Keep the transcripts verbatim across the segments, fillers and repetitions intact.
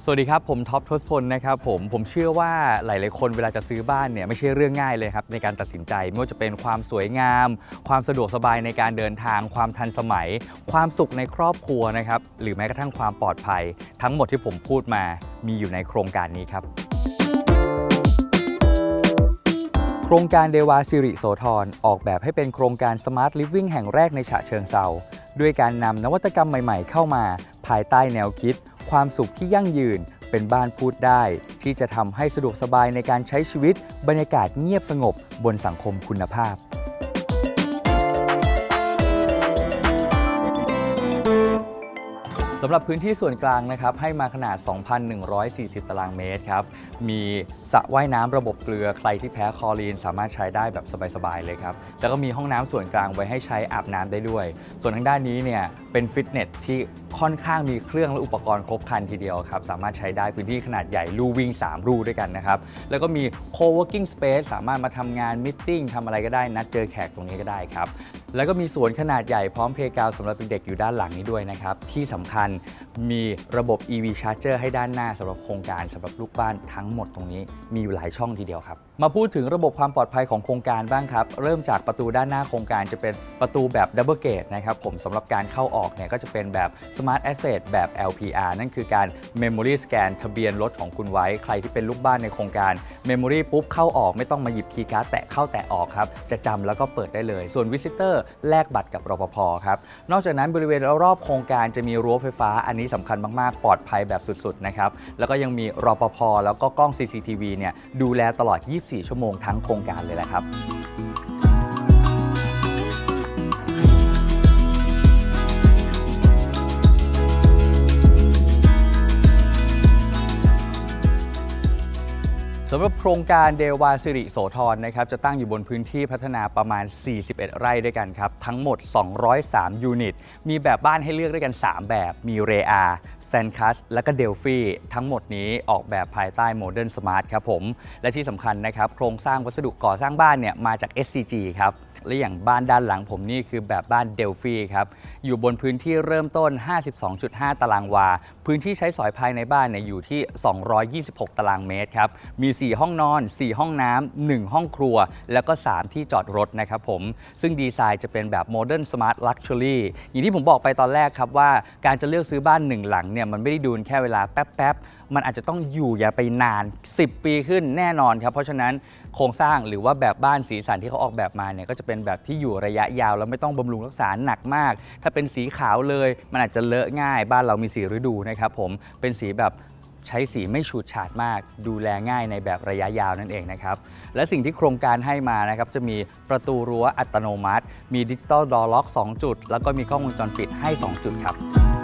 สวัสดีครับผมท็อปทศพลนะครับผมผมเชื่อว่าหลายๆคนเวลาจะซื้อบ้านเนี่ยไม่ใช่เรื่องง่ายเลยครับในการตัดสินใจไม่ว่าจะเป็นความสวยงามความสะดวกสบายในการเดินทางความทันสมัยความสุขในครอบครัวนะครับหรือแม้กระทั่งความปลอดภัยทั้งหมดที่ผมพูดมามีอยู่ในโครงการนี้ครับโครงการเดวาสิริโสธรออกแบบให้เป็นโครงการ Smart Living แห่งแรกในฉะเชิงเทราด้วยการนำนวัตกรรมใหม่ๆเข้ามาภายใต้แนวคิดความสุขที่ยั่งยืนเป็นบ้านพูดได้ที่จะทำให้สะดวกสบายในการใช้ชีวิตบรรยากาศเงียบสงบบนสังคมคุณภาพสำหรับพื้นที่ส่วนกลางนะครับให้มาขนาด สองพันหนึ่งร้อยสี่สิบ ตารางเมตรครับมีสระว่ายน้ำระบบเกลือใครที่แพ้คลอรีนสามารถใช้ได้แบบสบายๆเลยครับแล้วก็มีห้องน้ำส่วนกลางไว้ให้ใช้อาบน้ำได้ด้วยส่วนทางด้านนี้เนี่ยเป็นฟิตเนสที่ค่อนข้างมีเครื่องและอุปกรณ์ครบครันทีเดียวครับสามารถใช้ได้พื้นที่ขนาดใหญ่ลู่วิ่งสามลู่ด้วยกันนะครับแล้วก็มี co-working space สามารถมาทำงานมิทติ้งทำอะไรก็ได้นัดเจอแขกตรงนี้ก็ได้ครับแล้วก็มีสวนขนาดใหญ่พร้อมเพลย์กราวด์สำหรับเด็กๆอยู่ด้านหลังนี้ด้วยนะครับที่สำคัญมีระบบ อี วี Charger ให้ด้านหน้าสำหรับโครงการสำหรับลูกบ้านทั้งหมดตรงนี้มีอยู่หลายช่องทีเดียวครับมาพูดถึงระบบความปลอดภัยของโครงการบ้างครับเริ่มจากประตูด้านหน้าโครงการจะเป็นประตูแบบ Double Gate นะครับผมสำหรับการเข้าออกเนี่ยก็จะเป็นแบบ Smart Access แบบ แอล พี อาร์ นั่นคือการ Memory Scan ทะเบียนรถของคุณไว้ใครที่เป็นลูกบ้านในโครงการ Memory ปุ๊บเข้าออกไม่ต้องมาหยิบคีย์การ์ดแตะเข้าแตะออกครับจะจำแล้วก็เปิดได้เลยส่วน Visitor แลกบัตรกับรปภครับนอกจากนั้นบริเวณรอบโครงการจะมีรั้วไฟฟ้าอันนี้สำคัญมากๆปลอดภัยแบบสุดๆนะครับแล้วก็ยังมีรปภแล้วก็กล้อง ซี ซี ที วี เนี่ยดูแลตลอดยี่สิบสี่ชั่วโมงทั้งโครงการเลยแหละครับสำหรับโครงการเดวาสิริโสธรนะครับจะตั้งอยู่บนพื้นที่พัฒนาประมาณสี่สิบเอ็ดไร่ด้วยกันครับทั้งหมดสองร้อยสามยูนิตมีแบบบ้านให้เลือกด้วยกันสามแบบมีเรอาแซนคัสและก็เดลฟี่ทั้งหมดนี้ออกแบบภายใต้โมเดิร์นสมาร์ทครับผมและที่สำคัญนะครับโครงสร้างวัสดุก่อสร้างบ้านเนี่ยมาจาก เอส ซี จี ครับและอย่างบ้านด้านหลังผมนี่คือแบบบ้านเดลฟี่ครับอยู่บนพื้นที่เริ่มต้น ห้าสิบสองจุดห้า ตารางวาพื้นที่ใช้สอยภายในบ้านเนี่ยอยู่ที่สองร้อยยี่สิบหกตารางเมตรครับมีสี่ห้องนอนสี่ห้องน้ำหนึ่งห้องครัวแล้วก็สามที่จอดรถนะครับผมซึ่งดีไซน์จะเป็นแบบโมเดิร์นสมาร์ทลักชัวรี่อย่างที่ผมบอกไปตอนแรกครับว่าการจะเลือกซื้อบ้านหนึ่งหลังเนี่ยมันไม่ได้ดูแค่เวลาแป๊บๆมันอาจจะต้องอยู่อย่าไปนานสิบปีขึ้นแน่นอนครับเพราะฉะนั้นโครงสร้างหรือว่าแบบบ้านสีสันที่เขาออกแบบมาเนี่ยก็จะเป็นแบบที่อยู่ระยะยาวแล้วไม่ต้องบำรุงรักษาหนักมากถ้าเป็นสีขาวเลยมันอาจจะเลอะง่ายบ้านเรามีสีฤดูนะครับผมเป็นสีแบบใช้สีไม่ฉูดฉาดมากดูแลง่ายในแบบระยะยาวนั่นเองนะครับและสิ่งที่โครงการให้มานะครับจะมีประตูรั้วอัตโนมัติมีดิจิตอลดอร์ล็อกสองจุดแล้วก็มีกล้องวงจรปิดให้สองจุดครับ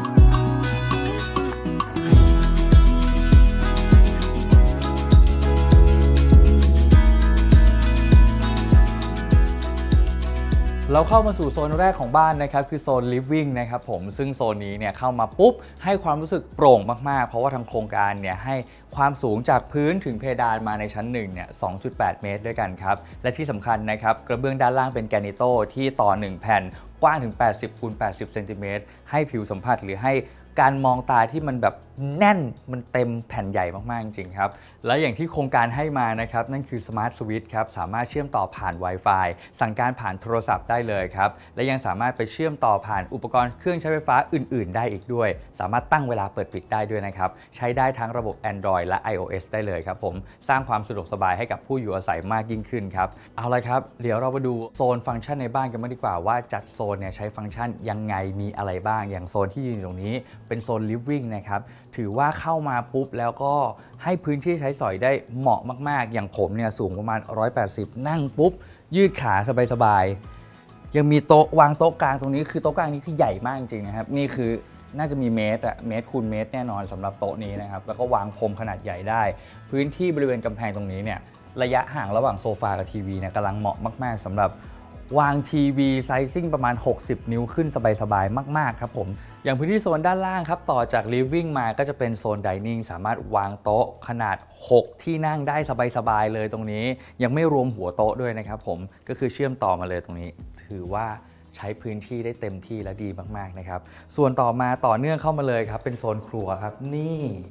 เราเข้ามาสู่โซนแรกของบ้านนะครับคือโซน Living นะครับผมซึ่งโซนนี้เนี่ยเข้ามาปุ๊บให้ความรู้สึกโปร่งมากๆเพราะว่าทางโครงการเนี่ยให้ความสูงจากพื้นถึงเพดานมาในชั้นหนึ่งเนี่ย สองจุดแปด เมตรด้วยกันครับและที่สำคัญนะครับกระเบื้องด้านล่างเป็นแกรนิโตที่ต่อหนึ่งแผ่นกว้างถึงแปดสิบคูณแปดสิบเซนติเมตรให้ผิวสัมผัสหรือให้การมองตาที่มันแบบแน่นมันเต็มแผ่นใหญ่มากๆจริงๆครับและอย่างที่โครงการให้มานะครับนั่นคือ Smart Switch ครับสามารถเชื่อมต่อผ่าน Wi-Fi สั่งการผ่านโทรศัพท์ได้เลยครับและยังสามารถไปเชื่อมต่อผ่านอุปกรณ์เครื่องใช้ไฟฟ้าอื่นๆได้อีกด้วยสามารถตั้งเวลาเปิดปิดได้ด้วยนะครับใช้ได้ทั้งระบบ Android และ iOS ได้เลยครับผมสร้างความสะดวกสบายให้กับผู้อยู่อาศัยมากยิ่งขึ้นครับเอาละครับเดี๋ยวเรามาดูโซนฟังก์ชันในบ้านกันบ้างดีกว่าว่าจัดโซนเนี่ยใช้ฟังก์ชันยังไงมีอะไรบ้างอย่างโซนที่ยืนอยู่ตรงนี้เป็นโซน Living นะครับถือว่าเข้ามาปุ๊บแล้วก็ให้พื้นที่ใช้สอยได้เหมาะมากๆอย่างผมเนี่ยสูงประมาณหนึ่งร้อยแปดสิบนั่งปุ๊บยืดขาสบายๆยังมีโต๊ะวางโต๊ะกลางตรงนี้คือโต๊ะกลางนี้คือใหญ่มากจริงๆนะครับนี่คือน่าจะมีเมตรอะเมตรคูณเมตรแน่นอนสำหรับโต๊ะนี้นะครับแล้วก็วางพรมขนาดใหญ่ได้พื้นที่บริเวณกำแพงตรงนี้เนี่ยระยะห่างระหว่างโซฟากับทีวีเนี่ยกำลังเหมาะมากๆสำหรับวางทีวีไซซิ่งประมาณหกสิบนิ้วขึ้นสบายๆมากๆครับผมอย่างพื้นที่โซนด้านล่างครับต่อจาก Living มาก็จะเป็นโซน Dining สามารถวางโต๊ะขนาดหกที่นั่งได้สบายๆเลยตรงนี้ยังไม่รวมหัวโต๊ะด้วยนะครับผมก็คือเชื่อมต่อมาเลยตรงนี้ถือว่าใช้พื้นที่ได้เต็มที่และดีมากๆนะครับส่วนต่อมาต่อเนื่องเข้ามาเลยครับเป็นโซนครัวครับนี่โ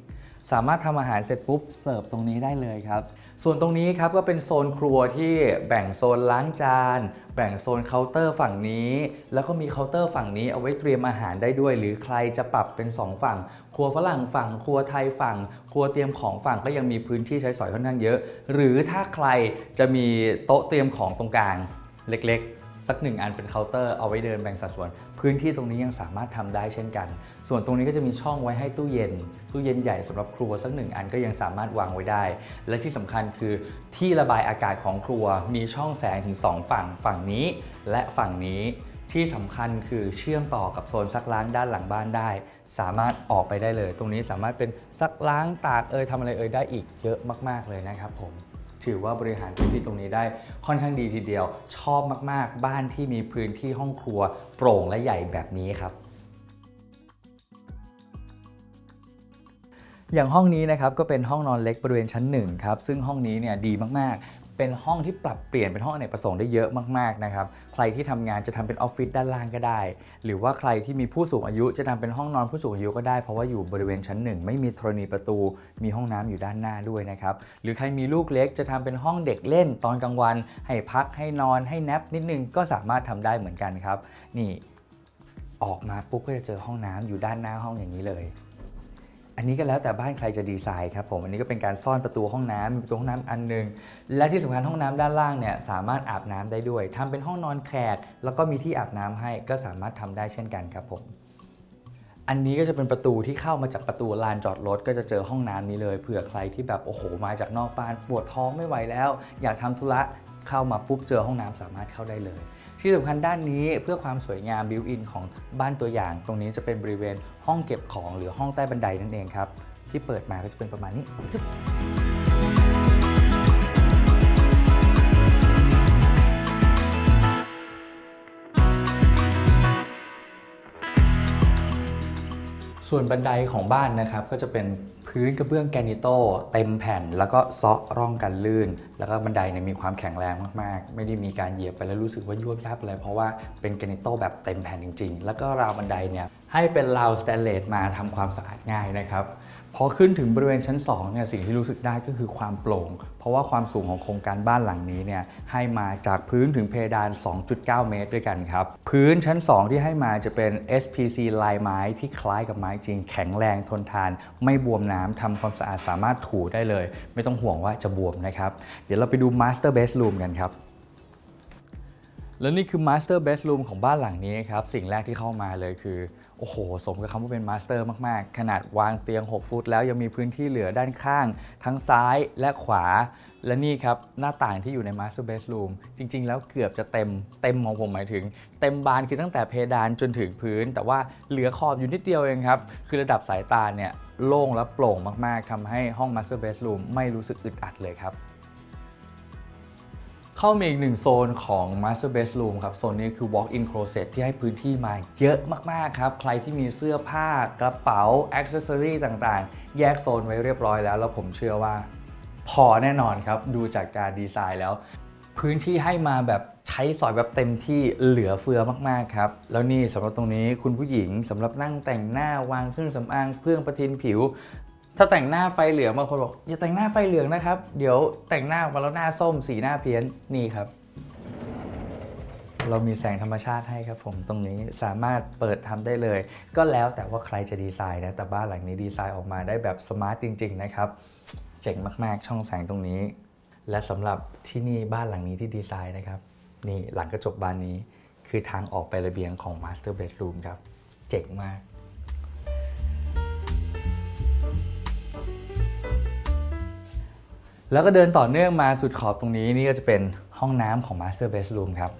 สามารถทำอาหารเสร็จปุ๊บเสิร์ฟตรงนี้ได้เลยครับส่วนตรงนี้ครับก็เป็นโซนครัวที่แบ่งโซนล้างจานแบ่งโซนเคาน์เตอร์ฝั่งนี้แล้วก็มีเคาน์เตอร์ฝั่งนี้เอาไว้เตรียมอาหารได้ด้วยหรือใครจะปรับเป็นสองฝั่งครัวฝรั่งฝั่งครัวไทยฝั่งครัวเตรียมของฝั่งก็ยังมีพื้นที่ใช้สอยค่อนข้างเยอะหรือถ้าใครจะมีโต๊ะเตรียมของตรงกลางเล็กๆสักหนึ่งอันเป็นเคาน์เตอร์เอาไว้เดินแบ่งสัดส่วนพื้นที่ตรงนี้ยังสามารถทำได้เช่นกันส่วนตรงนี้ก็จะมีช่องไว้ให้ตู้เย็นตู้เย็นใหญ่สำหรับครัวสักหนึ่งอันก็ยังสามารถวางไว้ได้และที่สำคัญคือที่ระบายอากาศของครัวมีช่องแสงถึงสองฝั่งฝั่งนี้และฝั่งนี้ที่สำคัญคือเชื่อมต่อกับโซนซักล้างด้านหลังบ้านได้สามารถออกไปได้เลยตรงนี้สามารถเป็นซักล้างตากเอยทำอะไรเอยได้อีกเยอะมากๆเลยนะครับผมถือว่าบริหารพื้นที่ตรงนี้ได้ค่อนข้างดีทีเดียวชอบมากๆบ้านที่มีพื้นที่ห้องครัวโปร่งและใหญ่แบบนี้ครับอย่างห้องนี้นะครับก็เป็นห้องนอนเล็กบริเวณชั้นหนึ่งครับซึ่งห้องนี้เนี่ยดีมากๆเป็นห้องที่ปรับเปลี่ยนเป็นห้องอเนกประสงค์ได้เยอะมากๆนะครับใครที่ทำงานจะทำเป็นออฟฟิศด้านล่างก็ได้หรือว่าใครที่มีผู้สูงอายุจะทำเป็นห้องนอนผู้สูงอายุก็ได้เพราะว่าอยู่บริเวณชั้นหนึ่งไม่มีธรณีประตูมีห้องน้ำอยู่ด้านหน้าด้วยนะครับหรือใครมีลูกเล็กจะทำเป็นห้องเด็กเล่นตอนกลางวันให้พักให้นอนให้แนปนิดนึงก็สามารถทำได้เหมือนกันครับนี่ออกมาปุ๊บก็จะเจอห้องน้ำอยู่ด้านหน้าห้องอย่างนี้เลยอันนี้ก็แล้วแต่บ้านใครจะดีไซน์ครับผมอันนี้ก็เป็นการซ่อนประตูห้องน้ำมีประตูห้องน้ำอันนึงและที่สำคัญห้องน้ำด้านล่างเนี่ยสามารถอาบน้ำได้ด้วยทำเป็นห้องนอนแขกแล้วก็มีที่อาบน้ำให้ก็สามารถทำได้เช่นกันครับผมอันนี้ก็จะเป็นประตูที่เข้ามาจากประตูลานจอดรถก็จะเจอห้องน้ำนี้เลยเผื่อใครที่แบบโอ้โหมาจากนอกบ้านปวดท้องไม่ไหวแล้วอยากทำธุระเข้ามาปุ๊บเจอห้องน้ำสามารถเข้าได้เลยที่สำคัญด้านนี้เพื่อความสวยงามบิวอินของบ้านตัวอย่างตรงนี้จะเป็นบริเวณห้องเก็บของหรือห้องใต้บันไดนั่นเองครับที่เปิดมาก็จะเป็นประมาณนี้ส่วนบันไดของบ้านนะครับก็จะเป็นพื้นกระเบื้องแกรนิโตเต็มแผ่นแล้วก็เซาะร่องกันลื่นแล้วก็บันไดเนี่ยมีความแข็งแรงมากๆไม่ได้มีการเหยียบไปแล้วรู้สึกว่ายวบยับอะไรเพราะว่าเป็นแกรนิโตแบบเต็มแผ่นจริงๆแล้วก็ราวบันไดเนี่ยให้เป็นราวสแตนเลสมาทำความสะอาดง่ายนะครับพอขึ้นถึงบริเวณชั้นสองเนี่ยสิ่งที่รู้สึกได้ก็คือความโปร่งเพราะว่าความสูงของโครงการบ้านหลังนี้เนี่ยให้มาจากพื้นถึงเพดาน สองจุดเก้า เมตรด้วยกันครับพื้นชั้นสองที่ให้มาจะเป็น เอส พี ซี ลายไม้ที่คล้ายกับไม้จริงแข็งแรงทนทานไม่บวมน้ำทำความสะอาดสามารถถูได้เลยไม่ต้องห่วงว่าจะบวมนะครับเดี๋ยวเราไปดู Master Bedroom กันครับแล้วนี่คือ Master Bedroom ของบ้านหลังนี้ครับสิ่งแรกที่เข้ามาเลยคือโอ้โหสมกับคำว่าเป็นมาสเตอร์มากๆขนาดวางเตียงหกฟุตแล้วยังมีพื้นที่เหลือด้านข้างทั้งซ้ายและขวาและนี่ครับหน้าต่างที่อยู่ใน Master Bedroom จริงๆแล้วเกือบจะเต็มเต็มของผมหมายถึงเต็มบานคือตั้งแต่เพดานจนถึงพื้นแต่ว่าเหลือขอบอยู่นิดเดียวเองครับคือระดับสายตาเนี่ยโล่งและโปร่งมากๆทำให้ห้อง Master Bedroom ไม่รู้สึกอึดอัดเลยครับเข้ามาอีกหนึ่งโซนของ Master Bedroom ครับโซนนี้คือ Walk-in Closet ที่ให้พื้นที่มาเยอะมากๆครับใครที่มีเสื้อผ้ากระเป๋า Accessory ต่างๆแยกโซนไว้เรียบร้อยแล้วแล้วผมเชื่อว่าพอแน่นอนครับดูจากการดีไซน์แล้วพื้นที่ให้มาแบบใช้สอยแบบเต็มที่เหลือเฟือมากๆครับแล้วนี่สำหรับตรงนี้คุณผู้หญิงสำหรับนั่งแต่งหน้าวางเครื่องสำอางเครื่องประทินผิวถ้าแต่งหน้าไฟเหลืองบางคนบอกอย่าแต่งหน้าไฟเหลืองนะครับเดี๋ยวแต่งหน้ามาแล้วหน้าส้มสีหน้าเพี้ยนนี่ครับเรามีแสงธรรมชาติให้ครับผมตรงนี้สามารถเปิดทำได้เลยก็แล้วแต่ว่าใครจะดีไซน์นะแต่บ้านหลังนี้ดีไซน์ออกมาได้แบบสมาร์ทจริงๆนะครับเจ๋งมากๆช่องแสงตรงนี้และสำหรับที่นี่บ้านหลังนี้ที่ดีไซน์นะครับนี่หลังกระจกบานนี้คือทางออกไประเบียงของ Master Bedroom ครับเจ๋งมากแล้วก็เดินต่อเนื่องมาสุดขอบตรงนี้นี่ก็จะเป็นห้องน้ำของ Master Bedroom ครับ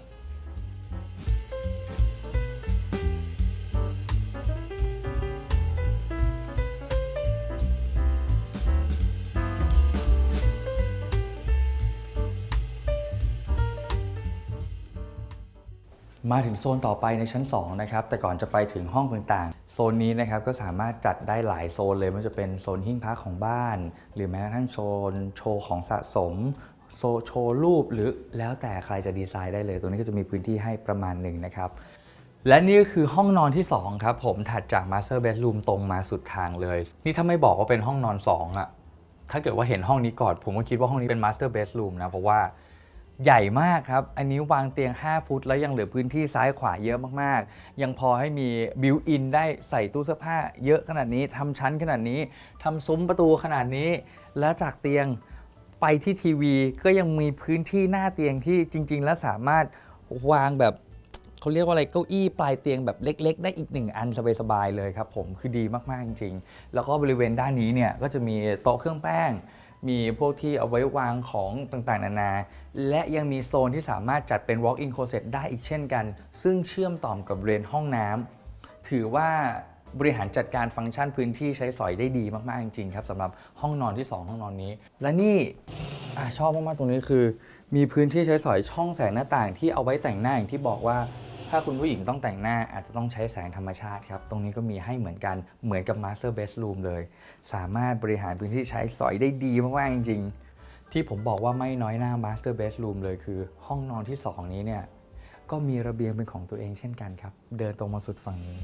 มาถึงโซนต่อไปในชั้นสองนะครับแต่ก่อนจะไปถึงห้องต่างๆโซนนี้นะครับก็สามารถจัดได้หลายโซนเลยไม่ว่าจะเป็นโซนหิ้งพระของบ้านหรือแม้กระทั่งโซนโชว์ของสะสมโซโชว์รูปหรือแล้วแต่ใครจะดีไซน์ได้เลยตรงนี้ก็จะมีพื้นที่ให้ประมาณหนึ่งนะครับและนี่ก็คือห้องนอนที่สองครับผมถัดจาก Master Bedroom ตรงมาสุดทางเลยนี่ถ้าไม่บอกว่าเป็นห้องนอนสองอะถ้าเกิดว่าเห็นห้องนี้ก่อนผมก็คิดว่าห้องนี้เป็น Master Bedroom นะเพราะว่าใหญ่มากครับอันนี้วางเตียงห้าฟุตแล้วยังเหลือพื้นที่ซ้ายขวาเยอะมากๆยังพอให้มีบิวอินได้ใส่ตู้เสื้อผ้าเยอะขนาดนี้ทำชั้นขนาดนี้ทำซุ้มประตูขนาดนี้แล้วจากเตียงไปที่ทีวีก็ยังมีพื้นที่หน้าเตียงที่จริงๆแล้วสามารถวางแบบเขาเรียกว่าอะไรเก้าอี้ปลายเตียงแบบเล็กๆได้อีกหนึ่งอันสบายๆเลยครับผมคือดีมากๆจริงๆแล้วก็บริเวณด้านนี้เนี่ยก็จะมีโต๊ะเครื่องแป้งมีพวกที่เอาไว้วางของต่างๆนานาและยังมีโซนที่สามารถจัดเป็น walk-in closet ได้อีกเช่นกันซึ่งเชื่อมต่อกับบริเวณห้องน้ำถือว่าบริหารจัดการฟังก์ชันพื้นที่ใช้สอยได้ดีมากๆจริงๆครับสำหรับห้องนอนที่สองห้องนอนนี้และนี่ชอบมากๆตรงนี้คือมีพื้นที่ใช้สอยช่องแสงหน้าต่างที่เอาไว้แต่งหน้าอย่างที่บอกว่าถ้าคุณผู้หญิงต้องแต่งหน้าอาจจะต้องใช้แสงธรรมชาติครับตรงนี้ก็มีให้เหมือนกันเหมือนกับ Master Bedroom เลยสามารถบริหารพื้นที่ใช้สอยได้ดีมากๆจริงๆที่ผมบอกว่าไม่น้อยหน้า Master Bedroom เลยคือห้องนอนที่สองนี้เนี่ยก็มีระเบียงเป็นของตัวเองเช่นกันครับเดินตรงมาสุดฝั่งนี้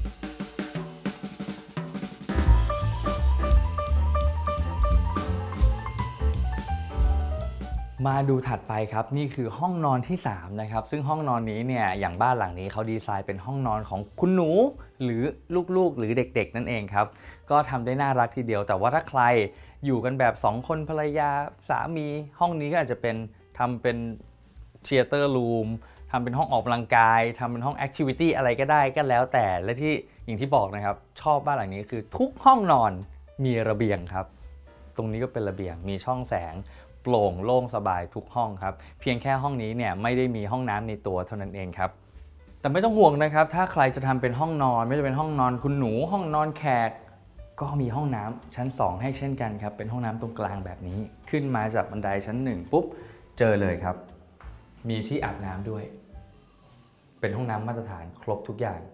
มาดูถัดไปครับนี่คือห้องนอนที่สามนะครับซึ่งห้องนอนนี้เนี่ยอย่างบ้านหลังนี้เขาดีไซน์เป็นห้องนอนของคุณหนูหรือลูกๆหรือเด็กๆนั่นเองครับก็ทำได้น่ารักทีเดียวแต่ว่าถ้าใครอยู่กันแบบสองคนภรรยาสามีห้องนี้ก็อาจจะเป็นทำเป็นเธียเตอร์รูมทำเป็นห้องออกกำลังกายทำเป็นห้องแอคทิวิตี้อะไรก็ได้ก็แล้วแต่และที่อย่างที่บอกนะครับชอบบ้านหลังนี้คือทุกห้องนอนมีระเบียงครับตรงนี้ก็เป็นระเบียงมีช่องแสงโปร่งโล่งสบายทุกห้องครับเพียงแค่ห้องนี้เนี่ยไม่ได้มีห้องน้ำในตัวเท่านั้นเองครับแต่ไม่ต้องห่วงนะครับถ้าใครจะทำเป็นห้องนอนไม่ว่าจะเป็นห้องนอนคุณหนูห้องนอนแขกก็มีห้องน้ำชั้นสองให้เช่นกันครับเป็นห้องน้ำตรงกลางแบบนี้ขึ้นมาจากบันไดชั้นหนึ่งปุ๊บเจอเลยครับมีที่อาบน้ำด้วยเป็นห้องน้ำมาตรฐานครบทุกอย่าง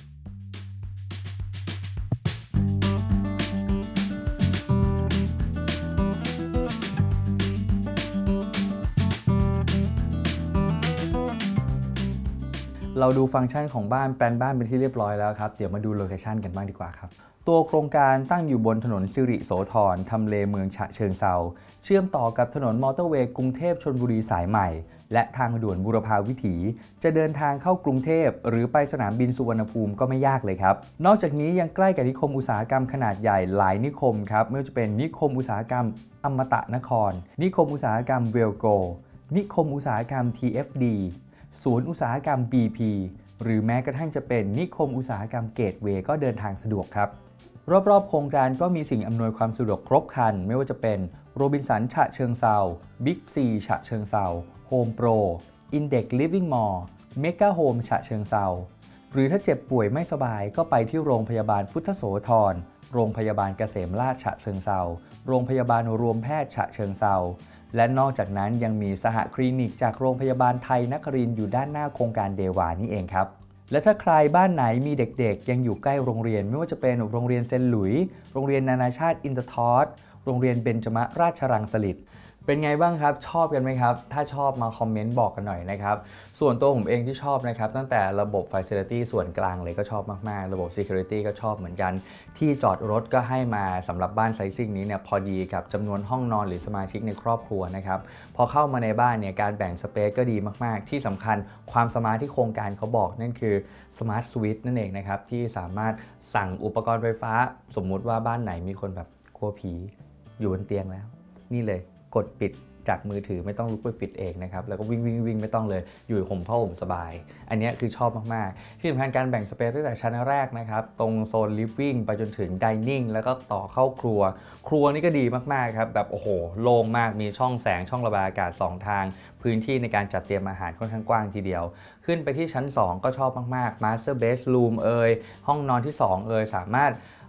เราดูฟังก์ชันของบ้านแปลนบ้านเป็นที่เรียบร้อยแล้วครับเดี๋ยวมาดูโลเคชันกันบ้างดีกว่าครับตัวโครงการตั้งอยู่บนถนนสิริโสธรทำเลเมืองฉะเชิงเทราเชื่อมต่อกับถนนมอเตอร์เวย์กรุงเทพชลบุรีสายใหม่และทางด่วนบูรพาวิถีจะเดินทางเข้ากรุงเทพหรือไปสนามบินสุวรรณภูมิก็ไม่ยากเลยครับนอกจากนี้ยังใกล้กับนิคมอุตสาหกรรมขนาดใหญ่หลายนิคมครับไม่ว่าจะเป็นนิคมอุตสาหกรรมอมตะนครนิคมอุตสาหกรรมเวลโกนิคมอุตสาหกรรม ที เอฟ ดี ศูนย์อุตสาหกรรม บี พี หรือแม้กระทั่งจะเป็นนิคมอุตสาหกรรมเกตเวย์ก็เดินทางสะดวกครับรอบๆโครงการก็มีสิ่งอำนวยความสะดวกครบครันไม่ว่าจะเป็นโรบินสันฉะเชิงเทราบิ๊กซีฉะเชิงเทราโฮมโปรอินเด็กซ์ลิฟวิ่งมอลล์เมกะโฮมฉะเชิงเทราหรือถ้าเจ็บป่วยไม่สบายก็ไปที่โรงพยาบาลพุทธโสธรโรงพยาบาลเกษมราชฉะเชิงเทราโรงพยาบาลรวมแพทย์ฉะเชิงเทราและนอกจากนั้นยังมีสหคลินิกจากโรงพยาบาลไทยนครินทร์อยู่ด้านหน้าโครงการเดวานี่เองครับและถ้าใครบ้านไหนมีเด็กๆยังอยู่ใกล้โรงเรียนไม่ว่าจะเป็นโรงเรียนเซนต์หลุยส์โรงเรียนนานาชาติอินเตอร์ทอสโรงเรียนเบญจมราชรังสฤษฎ์เป็นไงบ้างครับชอบกันไหมครับถ้าชอบมาคอมเมนต์บอกกันหน่อยนะครับส่วนตัวผมเองที่ชอบนะครับตั้งแต่ระบบ Facility ส่วนกลางเลยก็ชอบมากๆระบบ Security ก็ชอบเหมือนกันที่จอดรถก็ให้มาสำหรับบ้านไซซิ่งนี้เนี่ยพอดีกับจำนวนห้องนอนหรือสมาชิกในครอบครัวนะครับพอเข้ามาในบ้านเนี่ยการแบ่งสเปซก็ดีมากๆที่สำคัญความสมาร์ทที่โครงการเขาบอกนั่นคือ Smart Switch นั่นเองนะครับที่สามารถสั่งอุปกรณ์ไฟฟ้าสมมุติว่าบ้านไหนมีคนแบบกลัวผีอยู่บนเตียงแล้วนี่เลยกดปิดจากมือถือไม่ต้องลุกไปปิดเองนะครับแล้วก็วิ่งวิ่งวิ่งไม่ต้องเลยอยู่ห่มผ้าห่มสบายอันนี้คือชอบมากๆที่สำคัญการแบ่งสเปซตั้งแต่ชั้นแรกนะครับตรงโซนลิฟวิ่งไปจนถึงดิเนิ่งแล้วก็ต่อเข้าครัวครัวนี่ก็ดีมากๆครับแบบโอ้โหโล่งมากมีช่องแสงช่องระบายอากาศสองทางพื้นที่ในการจัดเตรียมอาหารค่อนข้างกว้างทีเดียวขึ้นไปที่ชั้นสองก็ชอบมากๆ Master Bedroom เอ่ยห้องนอนที่สองเอ่ยสามารถ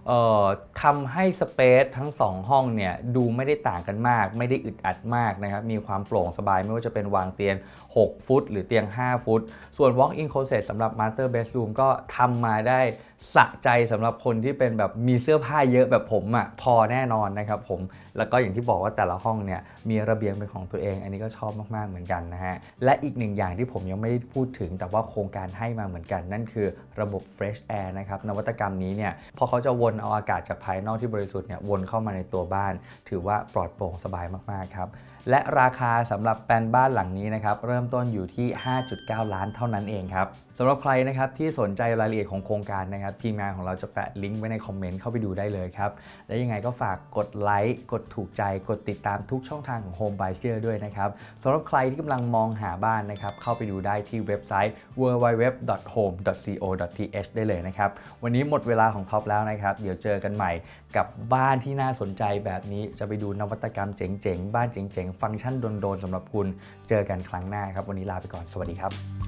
เอ่อทำให้สเปซทั้งสองห้องเนี่ยดูไม่ได้ต่างกันมากไม่ได้อึดอัดมากนะครับมีความโปร่งสบายไม่ว่าจะเป็นวางเตียงหกฟุตหรือเตียงห้าฟุตส่วน walk-in closet สำหรับ master bedroom ก็ทำมาได้สะใจสำหรับคนที่เป็นแบบมีเสื้อผ้าเยอะแบบผมอ่ะพอแน่นอนนะครับผมแล้วก็อย่างที่บอกว่าแต่ละห้องเนี่ยมีระเบียงเป็นของตัวเองอันนี้ก็ชอบมากๆเหมือนกันนะฮะและอีกหนึ่งอย่างที่ผมยังไม่ได้พูดถึงแต่ว่าโครงการให้มาเหมือนกันนั่นคือระบบ fresh air นะครับนวัตกรรมนี้เนี่ยพอเขาจะวนเอาอากาศจากภายนอกที่บริสุทธิ์เนี่ยวนเข้ามาในตัวบ้านถือว่าปลอดโปร่งสบายมากๆครับและราคาสำหรับแปลนบ้านหลังนี้นะครับเริ่มต้นอยู่ที่ ห้าจุดเก้า ล้านเท่านั้นเองครับสำหรับใครนะครับที่สนใจรายละเอียดของโครงการนะครับทีมงานของเราจะแปะลิงก์ไว้ในคอมเมนต์เข้าไปดูได้เลยครับและยังไงก็ฝากกดไลค์กดถูกใจกดติดตามทุกช่องทางของ Home by เชื่อด้วยนะครับสำหรับใครที่กำลังมองหาบ้านนะครับเข้าไปดูได้ที่เว็บไซต์ ดับเบิลยู ดับเบิลยู ดับเบิลยู ดอท โฮม ดอท ซี โอ ดอท ที เอช ได้เลยนะครับวันนี้หมดเวลาของท็อปแล้วนะครับเดี๋ยวเจอกันใหม่กับบ้านที่น่าสนใจแบบนี้จะไปดูนวัตกรรมเจ๋งๆบ้านเจ๋งๆฟังก์ชันโดนๆสำหรับคุณเจอกันครั้งหน้าครับวันนี้ลาไปก่อนสวัสดีครับ